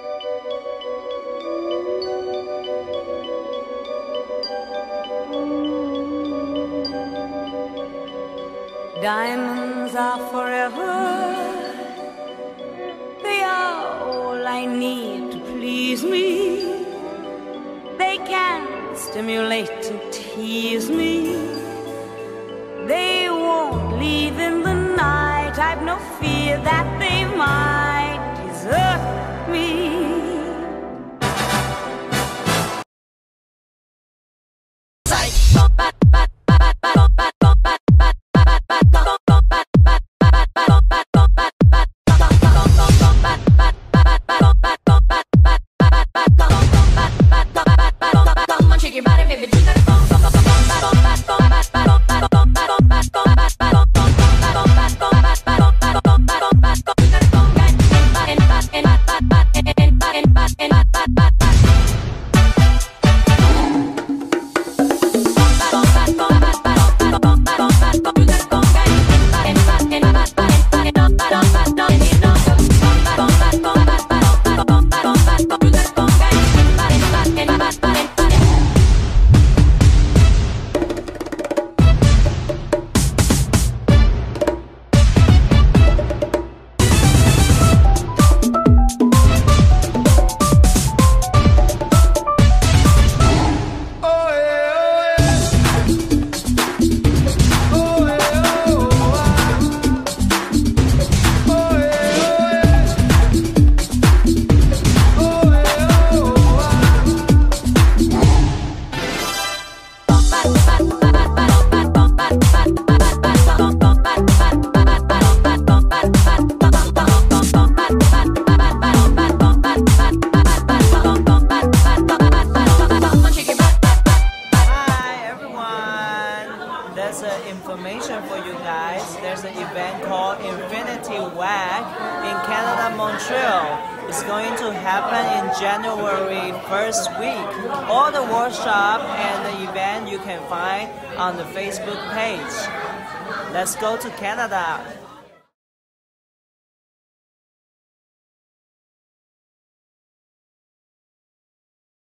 Diamonds are forever. They are all I need to please me. They can stimulate and tease me. They won't leave in the night. I've no fear that they might desert me. Information for you guys. There's an event called Waack in Canada, Montreal. It's going to happen in January 1st week. All the workshop and the event you can find on the Facebook page. Let's go to Canada.